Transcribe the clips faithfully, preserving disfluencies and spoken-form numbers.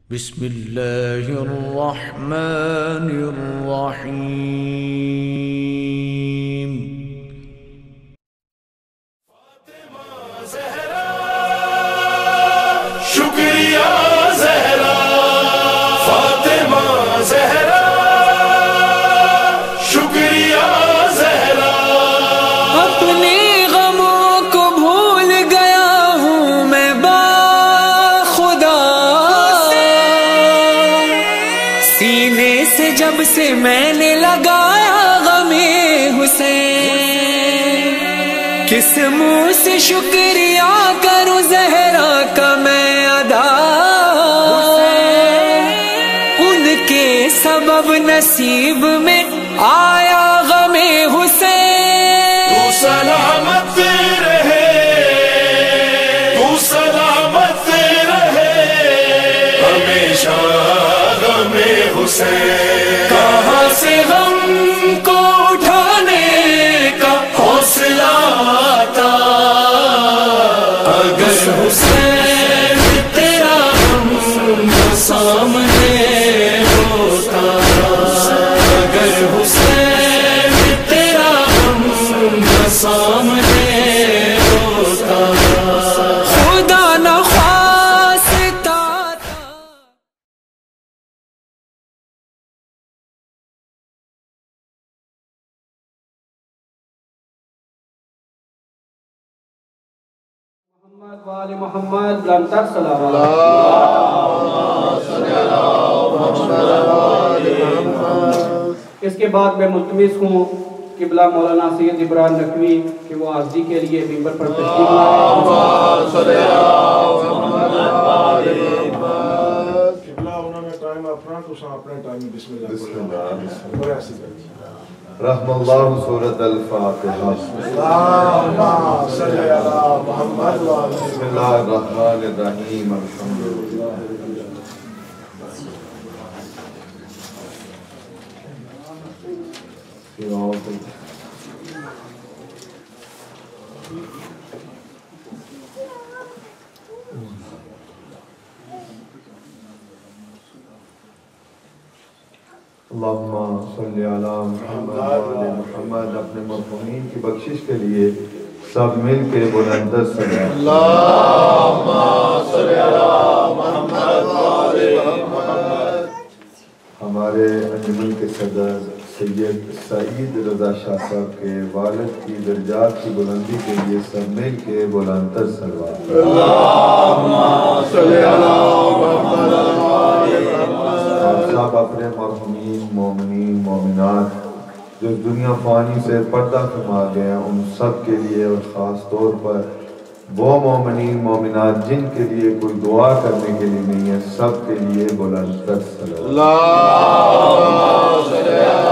بسم الله الرحمن الرحيم. شکریہ زہرا فاطمہ زہرا، شکریہ زہرا. اپنے غموں کو بھول گیا ہوں میں با خدا، سینے سے جب سے میں نے لگایا غم حسین، کس منہ سے شکریہ کروں زہرا کا میں ادا، ان کے سبب نصیب میں آیا غم حسین. تو سلامت رہے، تو سلامت رہے ہمیشہ غم حسین. کہاں سے غم کو اٹھانے کا حوصلہ آتا، اگر حسین تیرا غم سامنے ہوتا، اگر حسین تیرا غم سامنے ہوتا، خدا نہ خواستہ تھا. محمد وآل محمد بلندتر صلوات. اس کے بعد میں ملتمس ہوں قبلہ مولانا سید ابراہیم نقوی کہ وہ عرضی کے لیے ممبر پر تشریف لائیں. قبلہ انہوں نے ٹائم اپنا تو ساں اپنے ٹائم میں بسم اللہ بسم اللہ اور ایسی کریں. رحم اللہ سورة الفاتحہ. اللہم صلی علی محمد وآلہ. بسم اللہ الرحمن الرحیم. الحمدللہ. اللہم صلی علی محمد وآلہ محمد. اپنے مرحومین کی بخشش کے لیے سب مل کے بلندر صلی اللہم صلی علی محمد وآلہ محمد. ہمارے انجمن کے صدر سید سعید رضا شاہ صاحب کے والد کی درجات کی بلندی کے لیے سب مل کے بلندر صلوات. اللہم صلی علی محمد وآلہ محمد. آپ سب اپنے مرحومین مومنین مومنات جو دنیا فانی سے پردہ فرما گئے ہیں ان سب کے لیے، اور خاص طور پر وہ مومنین مومنات جن کے لیے کوئی دعا کرنے کے لیے نہیں ہے، سب کے لیے بلند تر صلوات. اللہم صلی علی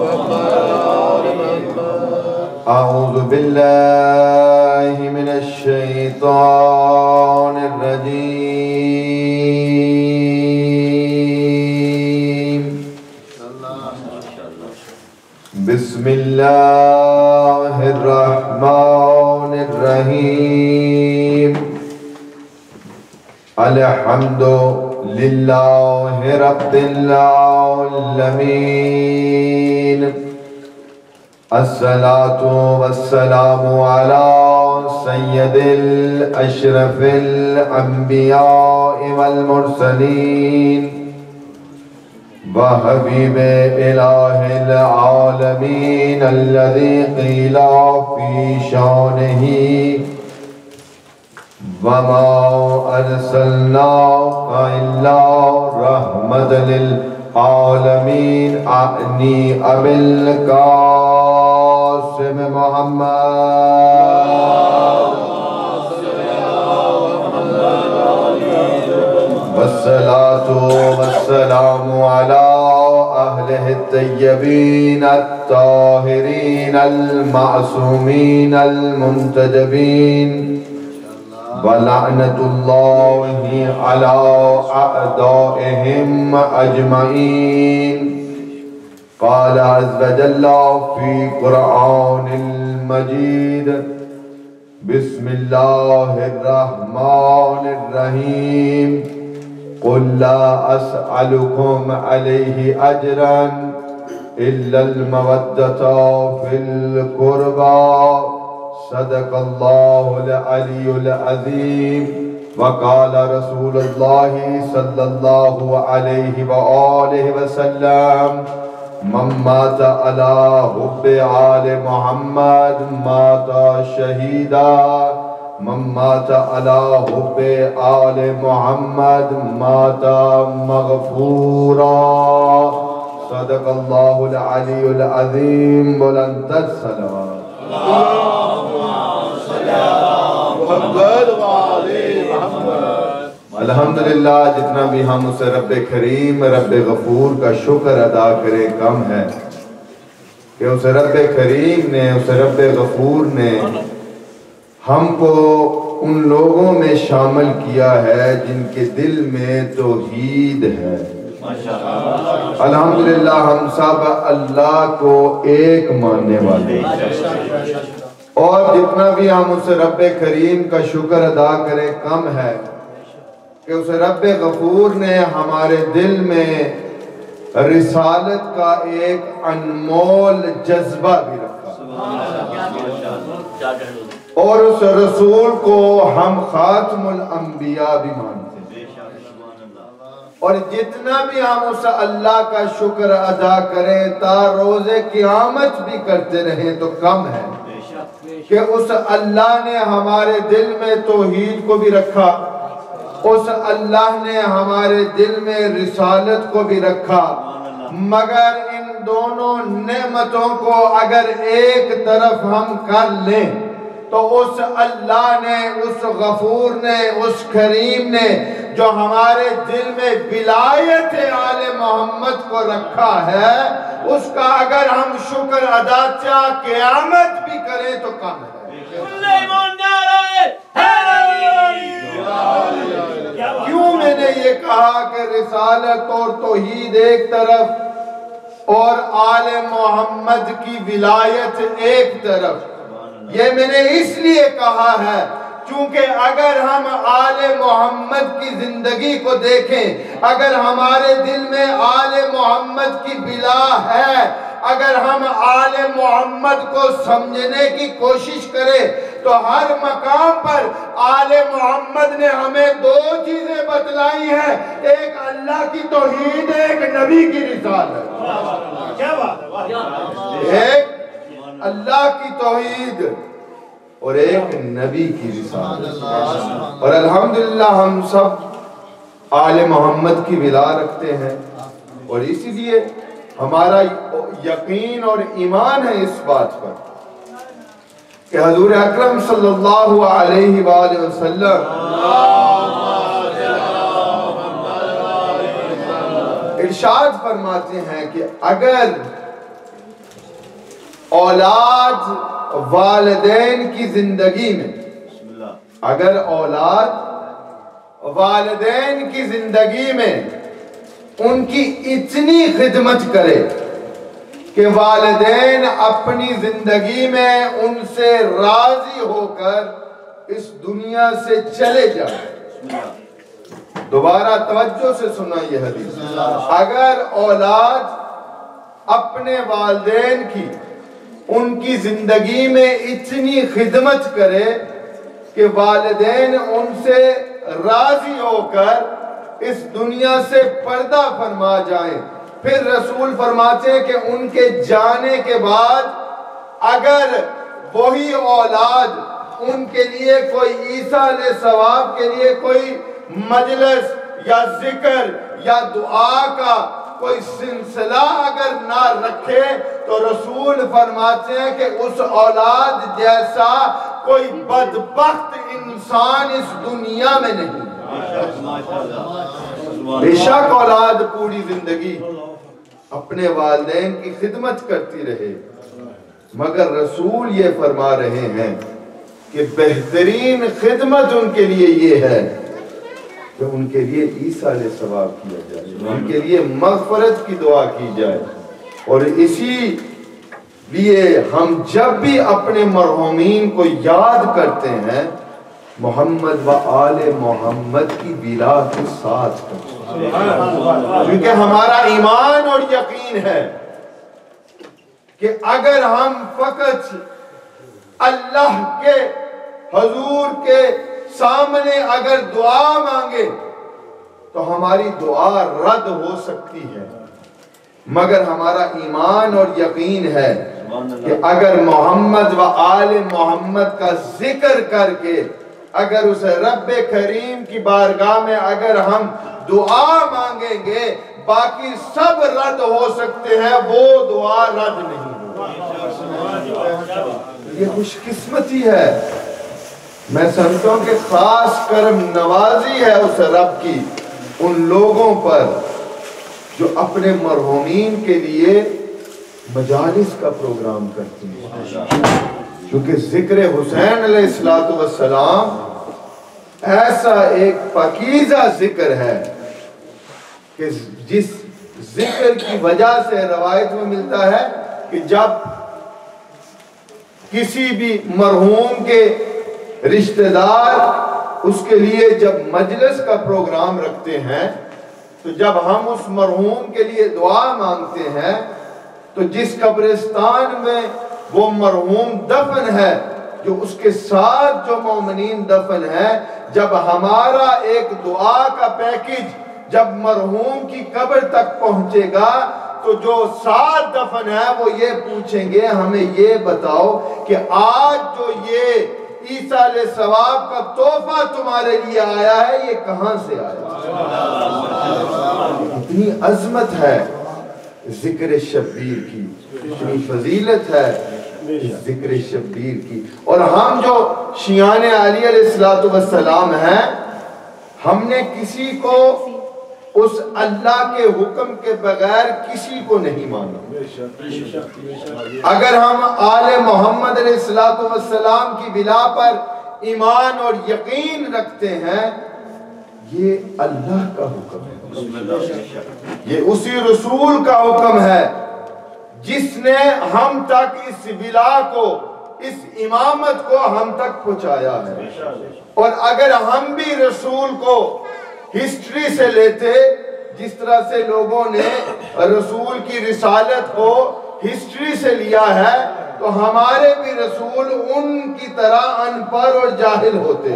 محمد. اعوذ باللہ من الشیطان الرجیم. بسم اللہ الرحمن الرحیم. الحمد للہ رب العالمین. الصلاة والسلام علی سید الاشرف الانبیاء والمرسلین وحبیب الہ العالمین الذی قیل فی شانہ وما ارسلناک الا رحمۃ للعالمین. اعنی ابی القاسم محمد والصلاة والسلام على أهله الطيبين الطاهرين المعصومين المنتجبين ولعنة الله على أعدائهم أجمعين. قال عز وجل في قرآن المجيد بسم اللہ الرحمن الرحیم قل لا اسألكم علیہ اجرا الا المودۃ فی القربى صدق اللہ العلی العظیم وقال رسول اللہ صلی اللہ علیہ وآلہ وسلم من مات علی حب آل محمد مات شہیدا من مات علی حب آل محمد مات مغفورا صدق اللہ العلی العظیم بلند الصلوات الحمدللہ جتنا بھی ہم اسے رب کریم رب غفور کا شکر ادا کریں کم ہے کہ اسے رب کریم نے اسے رب غفور نے ہم کو ان لوگوں میں شامل کیا ہے جن کے دل میں توحید ہے الحمدللہ ہم سب اللہ کو ایک ماننے والے اور جتنا بھی ہم اس رب کریم کا شکر ادا کریں کم ہے کہ اس رب غفور نے ہمارے دل میں رسالت کا ایک انمول جذبہ بھی رکھا اور اس رسول کو ہم خاتم الانبیاء بھی مانتے ہیں اور جتنا بھی ہم اس اللہ کا شکر ادا کریں تا روز قیامت بھی کرتے رہیں تو کم ہے کہ اس اللہ نے ہمارے دل میں توحید کو بھی رکھا اس اللہ نے ہمارے دل میں رسالت کو بھی رکھا مگر ان دونوں نعمتوں کو اگر ایک طرف ہم کر لیں تو اس اللہ نے اس غفور نے اس کریم نے جو ہمارے دل میں ولایت آل محمد کو رکھا ہے اس کا اگر ہم شکر ادا چاہ قیامت بھی کریں تو کم ہے کیوں میں نے یہ کہا کہ رسالت اور توحید ایک طرف اور آل محمد کی ولایت ایک طرف یہ میں نے اس لیے کہا ہے چونکہ اگر ہم آل محمد کی زندگی کو دیکھیں اگر ہمارے دل میں آل محمد کی بلا ہے اگر ہم آل محمد کو سمجھنے کی کوشش کریں تو ہر مقام پر آل محمد نے ہمیں دو چیزیں بتلائی ہیں ایک اللہ کی توحید ایک نبی کی رسالت ایک اللہ کی توحید اور ایک نبی کی رسالت اور الحمدللہ ہم سب آل محمد کی ولا رکھتے ہیں اور اسی لیے ہمارا یقین اور ایمان ہے اس بات پر کہ حضور اکرم صلی اللہ علیہ وآلہ وسلم ارشاد فرماتے ہیں کہ اگر اولاد والدین کی زندگی میں اگر اولاد والدین کی زندگی میں ان کی اتنی خدمت کرے کہ والدین اپنی زندگی میں ان سے راضی ہو کر اس دنیا سے چلے جائیں دوبارہ توجہ سے سنا یہ حدیث اگر اولاد اپنے والدین کی ان کی زندگی میں اتنی خدمت کرے کہ والدین ان سے راضی ہو کر اس دنیا سے پردہ فرما جائیں پھر رسول فرماتے ہیں کہ ان کے جانے کے بعد اگر وہی اولاد ان کے لیے کوئی ایصال ثواب کے لیے کوئی مجلس یا ذکر یا دعا کا کوئی سلسلہ اگر نہ رکھے تو رسول فرماتے ہیں کہ اس اولاد جیسا کوئی بدبخت انسان اس دنیا میں نہیں بے شک اولاد پوری زندگی اپنے والدین کی خدمت کرتی رہے مگر رسول یہ فرما رہے ہیں کہ بہترین خدمت ان کے لیے یہ ہے کہ ان کے لیے ایصال ثواب کیا جائے ان کے لیے مغفرت کی دعا کی جائے اور اسی لیے ہم جب بھی اپنے مرحومین کو یاد کرتے ہیں محمد و آل محمد کی بلا کے ساتھ کریں، کیونکہ ہمارا ایمان اور یقین ہے کہ اگر ہم فقط اللہ کے حضور کے سامنے اگر دعا مانگے تو ہماری دعا رد ہو سکتی ہے، مگر ہمارا ایمان اور یقین ہے کہ اگر محمد و آل محمد کا ذکر کر کے اگر اس رب کریم کی بارگاہ میں اگر ہم دعا مانگیں گے باقی سب رد ہو سکتے ہیں، وہ دعا رد نہیں ہوگی۔ یہ خوش قسمتی ہے، میں سمجھتا ہوں کہ خاص کرم نوازی ہے اس رب کی ان لوگوں پر جو اپنے مرحومین کے لیے مجالس کا پروگرام کرتے ہیں، کیونکہ ذکر حسین علیہ السلام ایسا ایک پاکیزہ ذکر ہے کہ جس ذکر کی وجہ سے روایت میں ملتا ہے کہ جب کسی بھی مرحوم کے رشتہ دار اس کے لیے جب مجلس کا پروگرام رکھتے ہیں تو جب ہم اس مرحوم کے لیے دعا مانگتے ہیں تو جس قبرستان میں وہ مرحوم دفن ہے، جو اس کے ساتھ جو مومنین دفن ہے، جب ہمارا ایک دعا کا پیکج جب مرحوم کی قبر تک پہنچے گا تو جو ساتھ دفن ہے وہ یہ پوچھیں گے ہمیں یہ بتاؤ کہ آج جو یہ عیسیٰ علیہ السلام کا تحفہ تمہارے لیے آیا ہے یہ کہاں سے آیا؟ اتنی عظمت ہے ذکر شبیر کی، اتنی فضیلت ہے ذکر شبیر کی۔ اور ہم جو شیعان علی علیہ السلام ہیں، ہم نے کسی کو اس اللہ کے حکم کے بغیر کسی کو نہیں مانا۔ اگر ہم آل محمد علیہ السلام کی بلا پر ایمان اور یقین رکھتے ہیں، یہ اللہ کا حکم ہے، یہ اسی رسول کا حکم ہے جس نے ہم تک اس بلا کو، اس امامت کو ہم تک پہنچایا ہے۔ اور اگر ہم بھی رسول کو ہسٹری سے لیتے، جس طرح سے لوگوں نے رسول کی رسالت کو ہسٹری سے لیا ہے، تو ہمارے بھی رسول ان کی طرح ان پڑھ اور جاہل ہوتے۔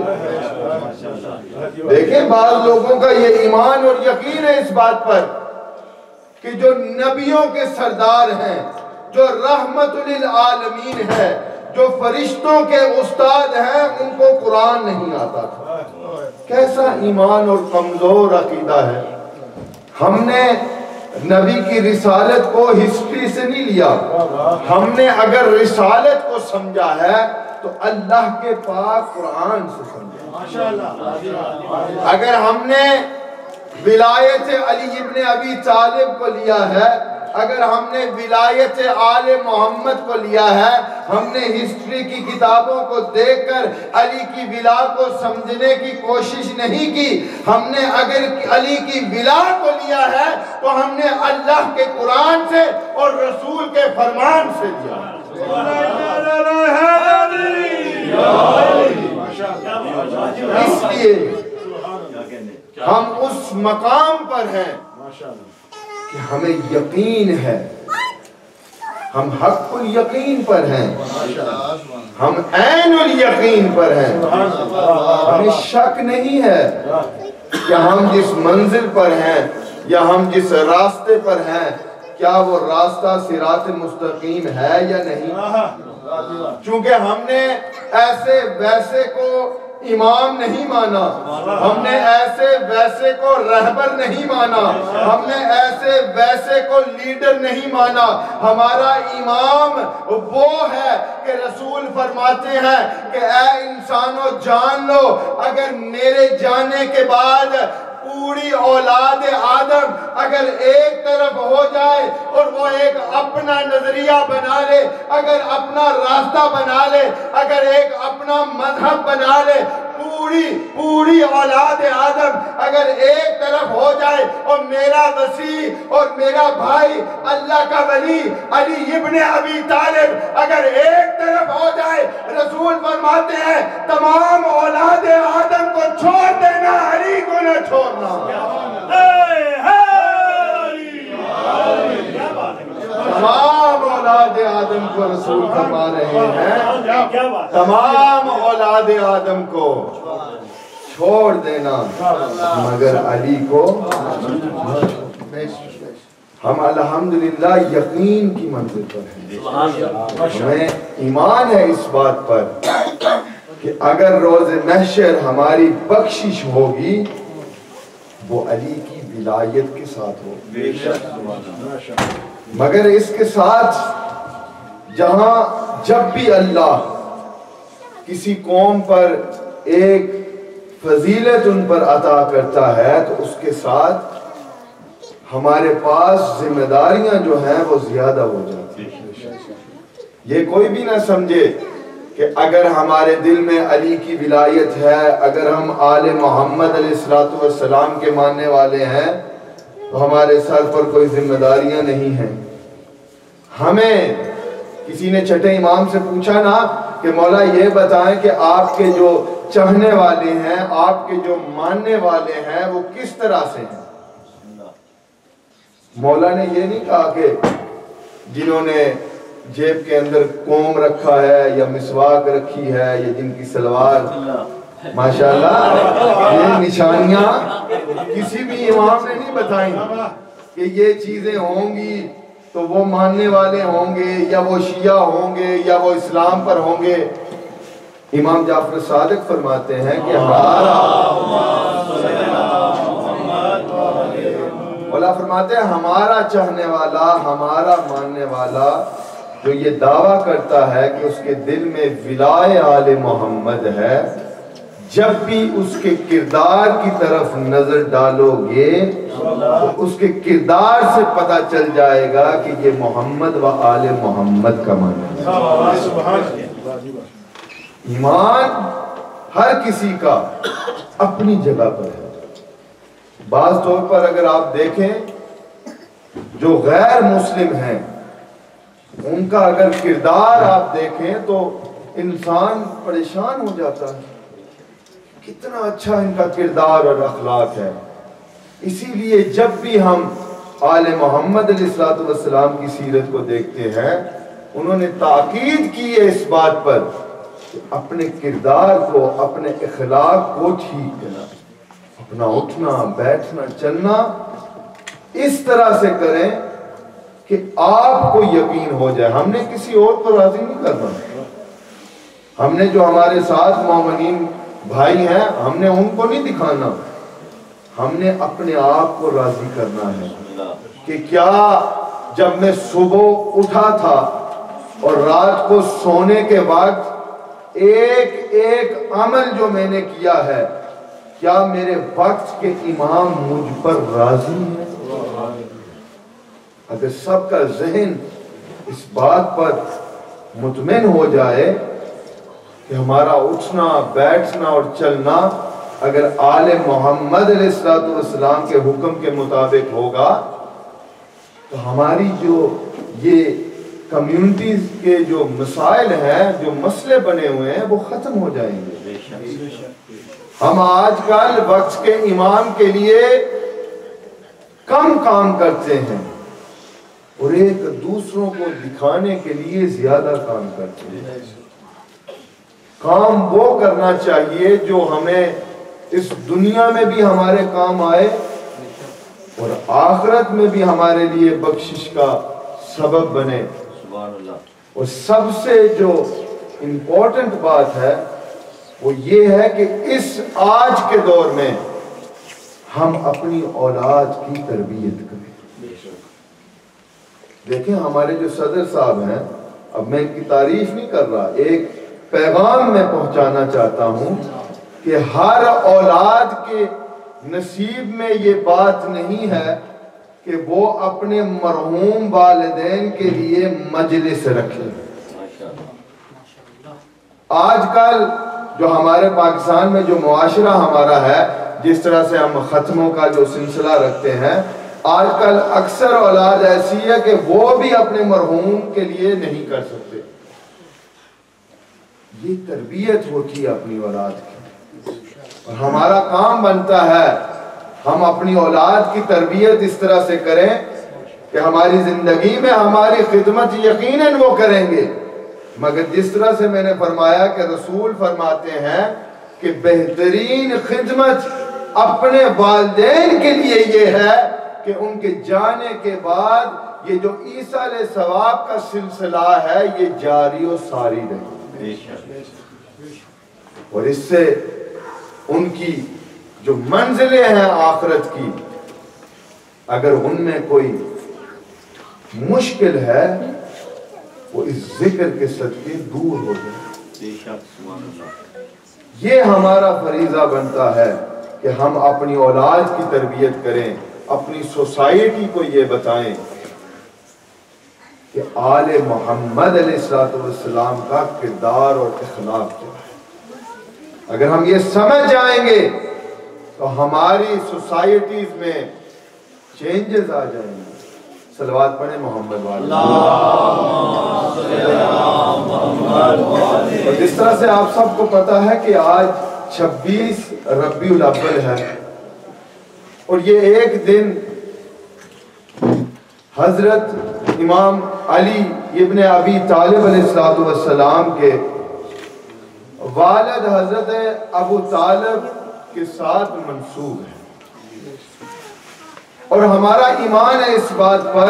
دیکھیں بعض لوگوں کا یہ ایمان اور یقین ہے اس بات پر کہ جو نبیوں کے سردار ہیں، جو رحمت للعالمین ہے، جو فرشتوں کے استاد ہیں، ان کو قرآن نہیں آتا تھا۔ کیسا ایمان اور کمزور عقیدہ ہے۔ ہم نے نبی کی رسالت کو ہسٹری سے نہیں لیا، ہم نے اگر رسالت کو سمجھا ہے تو اللہ کے پاک قرآن سے سمجھا۔ اگر ہم نے ولایت علی ابن ابی طالب کو لیا ہے، اگر ہم نے ولایت آل محمد کو لیا ہے، ہم نے ہسٹری کی کتابوں کو دیکھ کر علی کی ولا کو سمجھنے کی کوشش نہیں کی، ہم نے اگر علی کی ولا کو لیا ہے تو ہم نے اللہ کے قرآن سے اور رسول کے فرمان سے لیا۔ اس لیے ہم اس مقام پر ہیں کہ ہمیں یقین ہے، ہم حق الیقین پر ہیں، ہم عین الیقین پر ہیں، ہمیں شک نہیں ہے کہ ہم جس منزل پر ہیں یا ہم جس راستے پر ہیں کیا وہ راستہ صراط مستقیم ہے یا نہیں۔ چونکہ ہم نے ایسے ویسے کو امام نہیں مانا، ہم نے ایسے ویسے کو رہبر نہیں مانا، ہم نے ایسے ویسے کو لیڈر نہیں مانا۔ ہمارا امام وہ ہے کہ رسول فرماتے ہیں کہ اے انسانوں جان لو، اگر میرے جانے کے بعد پوری اولاد آدم اگر ایک طرف ہو جائے اور وہ ایک اپنا نظریہ بنا لے، اگر اپنا راستہ بنا لے، اگر ایک اپنا مذہب بنا لے، پوری پوری اولاد آدم اگر ایک طرف ہو جائے اور میرا وسیع اور میرا بھائی اللہ کا ولی علی ابن ابی طالب اگر ایک طرف ہو جائے، رسول فرماتے ہیں تمام اولاد آدم کو چھوڑ دینا، علی کو نہ چھوڑنا۔ تمام اولاد آدم کو رسول فرما رہے ہیں، تمام اولاد آدم کو چھوڑ دینا مگر علی کو۔ ہم الحمدللہ یقین کی منزل پر ہیں، ہمیں ایمان ہے اس بات پر کہ اگر روز محشر ہماری بخشش ہوگی وہ علی کی ولایت کے ساتھ ہوگی، مگر اس کے ساتھ جہاں جب بھی اللہ کسی قوم پر ایک فضیلت ان پر عطا کرتا ہے تو اس کے ساتھ ہمارے پاس ذمہ داریاں جو ہیں وہ زیادہ ہو جاتی ہیں۔ یہ کوئی بھی نہ سمجھے کہ اگر ہمارے دل میں علی کی ولایت ہے، اگر ہم آل محمد علیہ السلام کے ماننے والے ہیں تو ہمارے سر پر کوئی ذمہ داریاں نہیں ہیں۔ ہمیں کسی نے چھٹے امام سے پوچھا نا کہ مولا یہ بتائیں کہ آپ کے جو چاہنے والے ہیں، آپ کے جو ماننے والے ہیں وہ کس طرح سے ہیں؟ مولا نے یہ نہیں کہا کہ جنہوں نے جیب کے اندر کوم رکھا ہے یا مسواک رکھی ہے یا جن کی سلوار ماشاءاللہ یہ نشانیاں کسی بھی امام نے نہیں بتائیں کہ یہ چیزیں ہوں گی تو وہ ماننے والے ہوں گے یا وہ شیعہ ہوں گے یا وہ اسلام پر ہوں گے۔ امام جعفر صادق فرماتے ہیں کہ ہمارا مولا فرماتے ہیں ہمارا چاہنے والا، ہمارا ماننے والا جو یہ دعویٰ کرتا ہے کہ اس کے دل میں ولائے آل محمد ہے، جب بھی اس کے کردار کی طرف نظر ڈالو گے تو اس کے کردار سے پتہ چل جائے گا کہ یہ محمد و آل محمد کا معنی ہے۔ ایمان ہر کسی کا اپنی جگہ پر ہے۔ بعض طور پر اگر آپ دیکھیں جو غیر مسلم ہیں ان کا اگر کردار آپ دیکھیں تو انسان پریشان ہو جاتا ہے، کتنا اچھا ان کا کردار اور اخلاق ہے۔ اسی لیے جب بھی ہم آل محمد علیہ السلام کی سیرت کو دیکھتے ہیں انہوں نے تاکید کی ہے اس بات پر کہ اپنے کردار کو، اپنے اخلاق کو ٹھیک کرنا، اپنا اٹھنا بیٹھنا چلنا اس طرح سے کریں کہ آپ کو یقین ہو جائے۔ ہم نے کسی اور کو راضی نہیں کرنا، ہم نے جو ہمارے ساتھ مومنین بھائی ہیں ہم نے ان کو نہیں دکھانا، ہم نے اپنے آپ کو راضی کرنا ہے کہ کیا جب میں صبح اٹھا تھا اور رات کو سونے کے وقت ایک ایک عمل جو میں نے کیا ہے کیا میرے وقت کے امام مجھ پر راضی ہیں؟ اگر سب کا ذہن اس بات پر مطمئن ہو جائے کہ ہمارا اٹھنا بیٹھنا اور چلنا اگر آل محمد علیہ السلام کے حکم کے مطابق ہوگا تو ہماری جو یہ کمیونٹیز کے جو مسائل ہیں، جو مسئلے بنے ہوئے ہیں وہ ختم ہو جائیں گے۔ ہم آج کل وقت کے امام کے لیے کم کام کرتے ہیں اور ایک دوسروں کو دکھانے کے لیے زیادہ کام کرتے ہیں۔ کام وہ کرنا چاہیے جو ہمیں اس دنیا میں بھی ہمارے کام آئے اور آخرت میں بھی ہمارے لیے بخشش کا سبب بنے۔ اور سب سے جو امپورٹنٹ بات ہے وہ یہ ہے کہ اس آج کے دور میں ہم اپنی اولاد کی تربیت کریں۔ دیکھیں ہمارے جو صدر صاحب ہیں، اب میں ان کی تعریف نہیں کر رہا، ایک پیغام میں پہنچانا چاہتا ہوں کہ ہر اولاد کے نصیب میں یہ بات نہیں ہے کہ وہ اپنے مرحوم والدین کے لیے مجلس رکھے۔ آج کل جو ہمارے پاکستان میں جو معاشرہ ہمارا ہے، جس طرح سے ہم ختموں کا جو سلسلہ رکھتے ہیں، آج کل اکثر اولاد ایسی ہے کہ وہ بھی اپنے مرحوم کے لیے نہیں کر سکتے. یہ تربیت ہوتی ہے اپنی اولاد کی، اور ہمارا کام بنتا ہے ہم اپنی اولاد کی تربیت اس طرح سے کریں کہ ہماری زندگی میں ہماری خدمت یقیناً وہ کریں گے، مگر جس طرح سے میں نے فرمایا کہ رسول فرماتے ہیں کہ بہترین خدمت اپنے والدین کے لیے یہ ہے کہ ان کے جانے کے بعد یہ جو ایصال ثواب کا سلسلہ ہے یہ جاری و ساری رہے، اور اس سے ان کی جو منزلیں ہیں آخرت کی، اگر ان میں کوئی مشکل ہے وہ اس ذکر کے صدقے دور ہو جائے. یہ ہمارا فریضہ بنتا ہے کہ ہم اپنی اولاد کی تربیت کریں، اپنی سوسائٹی کو یہ بتائیں کہ آل محمد علیہ السلام کا کردار اور اخلاق کیا ہے. اگر ہم یہ سمجھ جائیں گے تو ہماری سوسائٹیز میں چینجز آ جائیں گے. صلوات پڑھیں محمد والے. اور جس طرح سے آپ سب کو پتا ہے کہ آج چھبیس ربیع الاول ہے، اور یہ ایک دن حضرت امام علی ابن ابی طالب علیہ السلام کے والد حضرت ابو طالب کے ساتھ منسوب ہے، اور ہمارا ایمان ہے اس بات پر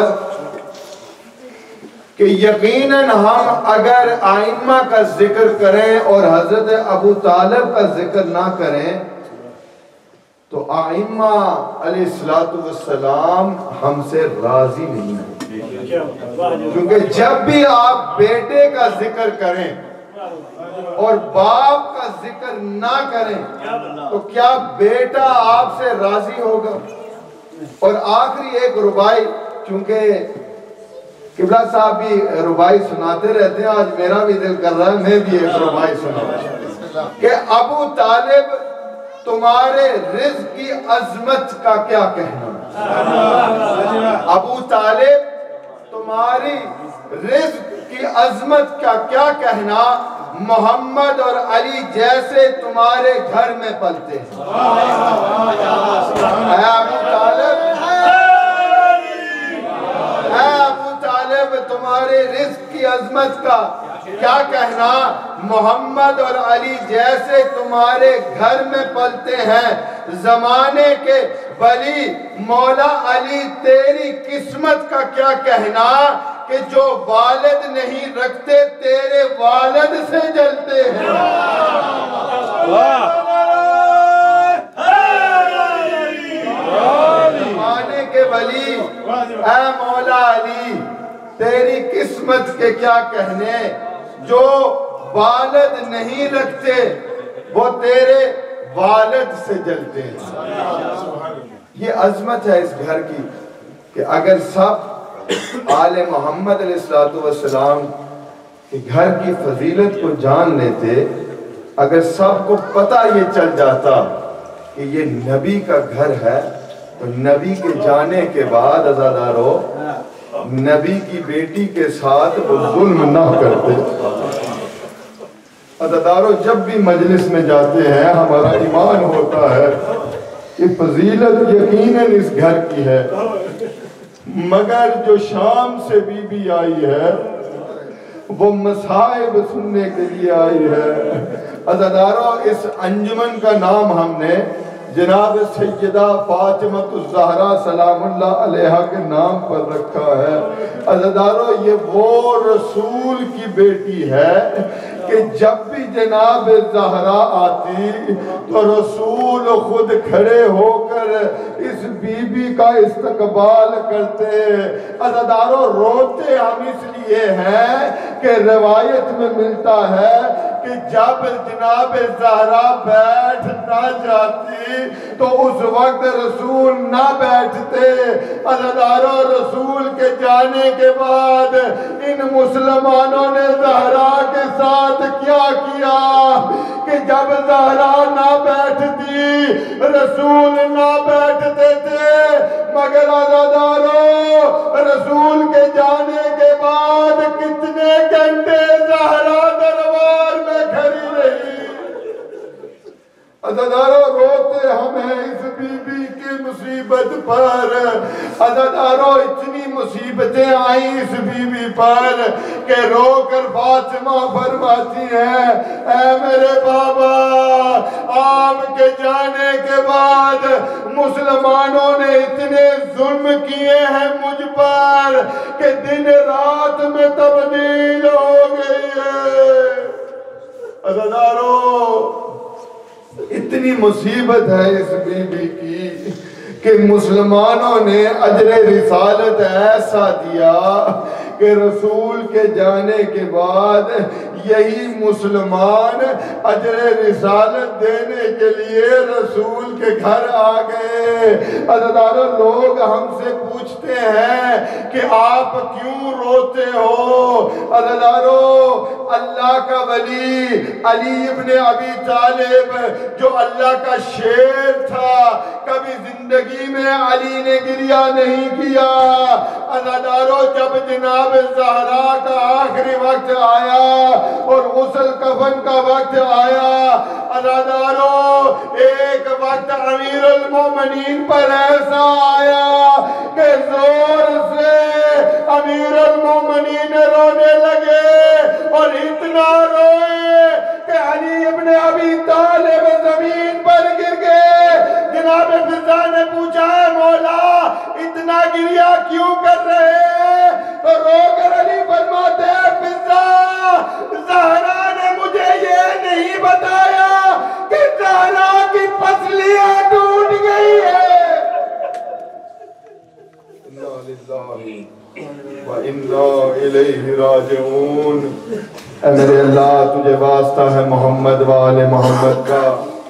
کہ یقیناً ہم اگر آئمہ کا ذکر کریں اور حضرت ابو طالب کا ذکر نہ کریں تو آئمہ علیہ السلام ہم سے راضی نہیں ہیں. کیونکہ جب بھی آپ بیٹے کا ذکر کریں اور باپ کا ذکر نہ کریں تو کیا بیٹا آپ سے راضی ہوگا؟ اور آخری ایک ربائی، چونکہ قبلہ صاحب بھی ربائی سناتے رہتے ہیں، آج میرا بھی دل کر رہا ہے میں بھی ایک ربائی سناؤں کہ ابو طالب تمہارے رزق کی عظمت کا کیا کہنا. ابو طالب تمہاری رزق کی عظمت کا کیا کہنا، محمد اور علی جیسے تمہارے گھر میں پلتے ہیں. اے ابو طالب، اے ابو طالب تمہارے رزق کی عظمت کا کیا کہنا، محمد اور علی جیسے تمہارے گھر میں پلتے ہیں. زمانے کے ولی مولا علی تیری قسمت کا کیا کہنا کہ جو والد نہیں رکھتے تیرے والد سے جلتے ہیں. زمانے کے ولی اے مولا علی تیری قسمت کے کیا کہنے، جو والد نہیں رکھتے وہ تیرے والد سے جلتے ہیں. یہ عظمت ہے اس گھر کی کہ اگر سب آل محمد علیہ السلام کے گھر کی فضیلت کو جان لیتے، اگر سب کو پتہ یہ چل جاتا کہ یہ نبی کا گھر ہے، تو نبی کے جانے کے بعد عزادارو نبی کی بیٹی کے ساتھ وہ ظلم نہ کرتے. عزادارو جب بھی مجلس میں جاتے ہیں ہمارا ایمان ہوتا ہے کہ فضیلت یقیناً اس گھر کی ہے، مگر جو شام سے بی بی آئی ہے وہ مصائب سننے کے لیے آئی ہے. عزادارو اس انجمن کا نام ہم نے جناب سیدہ فاطمہ الزہرا سلام اللہ علیہا کے نام پر رکھا ہے. عزادارو یہ وہ رسول کی بیٹی ہے کہ جب بھی جناب زہرا آتی تو رسول خود کھڑے ہو کر اس بی بی کا استقبال کرتے. عزادارو روتے ہم اس لیے ہیں کہ روایت میں ملتا ہے کہ جب جناب زہرا بیٹھ نہ جاتی تو اس وقت رسول نہ بیٹھتے. عزادارو رسول کے جانے کے بعد ان مسلمانوں نے زہرا کے ساتھ کیا کیا کہ جب زہرا نہ بیٹھتی رسول نہ بیٹھتے تھے، مگر عزادارو رسول کے جانے کے بعد کتنے گھنٹے زہرا دربار میں کھڑی رہی. عزادارو روتے ہم ہیں اس بی بی کی مصیبت پر. عزادارو اتنی مصیبتیں آئیں اس بی بی پر کہ رو کر فاطمہ فرماتی ہیں اے میرے بابا آپ کے جانے کے بعد مسلمانوں نے اتنے ظلم کیے ہیں مجھ پر کہ دن رات میں تبدیل ہو گئی ہے. عزادارو اتنی مصیبت ہے اس بی بی کی کہ مسلمانوں نے اجر رسالت ایسا دیا کہ رسول کے جانے کے بعد یہی مسلمان اجر رسالت دینے کے لیے رسول کے گھر آ گئے. عزادارو لوگ ہم سے پوچھتے ہیں کہ آپ کیوں روتے ہو. عزادارو اللہ کا ولی علی ابن ابی طالب جو اللہ کا شیر تھا کبھی زندگی میں علی نے گریہ نہیں کیا. عزادارو جب جناب زہرا کا آخری وقت آیا اور غسل کفن کا وقت آیا عزادارو ایک وقت امیر المومنین پر ایسا آیا کہ زور سے امیر المومنین رونے لگے اور اتنا روئے کہ علی ابن ابی طالب زمین پر گر گئے. جناب فضا نے پوچھا ہے مولا اتنا گریہ کیوں کر رہے ہیں تو رو کر علی فرماتے ہیں فضا زہرا نے مجھے یہ نہیں بتایا کہ زہرا کی پسلیاں ٹوٹ گئی ہے. اِنَّا لِلَّهِ وَإِنَّا إِلَيْهِ رَاجِعُونَ. اے میرے اللہ تجھے واسطہ ہے محمد وآل محمد کا.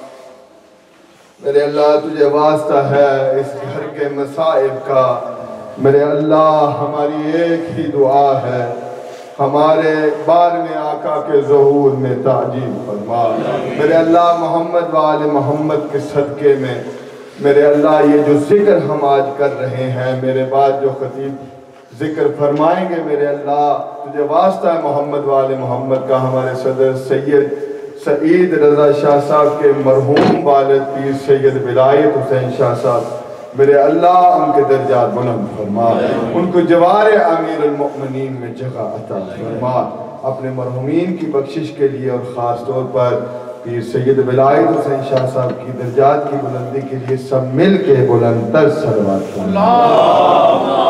میرے اللہ تجھے واسطہ ہے اس گھر کے مصائب کا. میرے اللہ ہماری ایک ہی دعا ہے ہمارے بارہویں آقا کے ظہور میں تعجیل فرما. میرے اللہ محمد وآل محمد کے صدقے میں میرے اللہ یہ جو ذکر ہم آج کر رہے ہیں میرے بعد جو خطیب ذکر فرمائیں گے میرے اللہ تجھے واسطہ ہے محمد وآل محمد کا. ہمارے صدر سید سعید رضا شاہ صاحب کے مرحوم والد پیر سید ولایت حسین شاہ صاحب میرے اللہ ان کے درجات بلند فرما. ان کو جوار امیر المؤمنین میں جگہ عطا فرما. اپنے مرحومین کی بخشش کے لیے اور خاص طور پر پیر سید ولایت حسین شاہ صاحب کی درجات کی بلندی کے لیے سب مل کے بلند تر صلوات فرما.